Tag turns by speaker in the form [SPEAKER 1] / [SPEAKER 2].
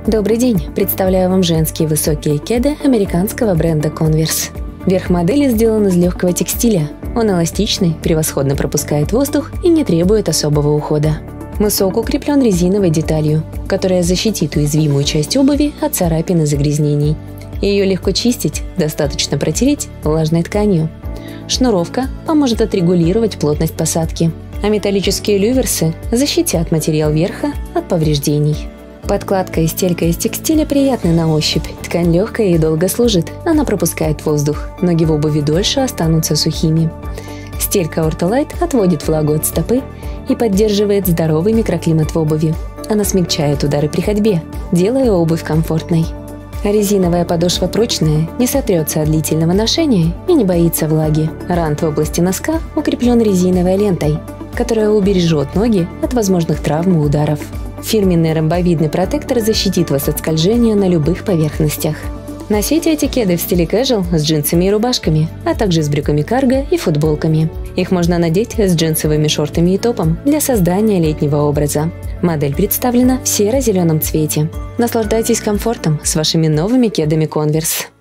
[SPEAKER 1] Добрый день! Представляю вам женские высокие кеды американского бренда Converse. Верх модели сделан из легкого текстиля. Он эластичный, превосходно пропускает воздух и не требует особого ухода. Мысок укреплен резиновой деталью, которая защитит уязвимую часть обуви от царапин и загрязнений. Ее легко чистить, достаточно протереть влажной тканью. Шнуровка поможет отрегулировать плотность посадки, а металлические люверсы защитят материал верха от повреждений. Подкладка и стелька из текстиля приятны на ощупь. Ткань легкая и долго служит, она пропускает воздух. Ноги в обуви дольше останутся сухими. Стелька Ortholite отводит влагу от стопы и поддерживает здоровый микроклимат в обуви. Она смягчает удары при ходьбе, делая обувь комфортной. Резиновая подошва прочная, не сотрется от длительного ношения и не боится влаги. Рант в области носка укреплен резиновой лентой, которая убережет ноги от возможных травм и ударов. Фирменный ромбовидный протектор защитит вас от скольжения на любых поверхностях. Носите эти кеды в стиле casual с джинсами и рубашками, а также с брюками карго и футболками. Их можно надеть с джинсовыми шортами и топом для создания летнего образа. Модель представлена в серо-зеленом цвете. Наслаждайтесь комфортом с вашими новыми кедами Converse.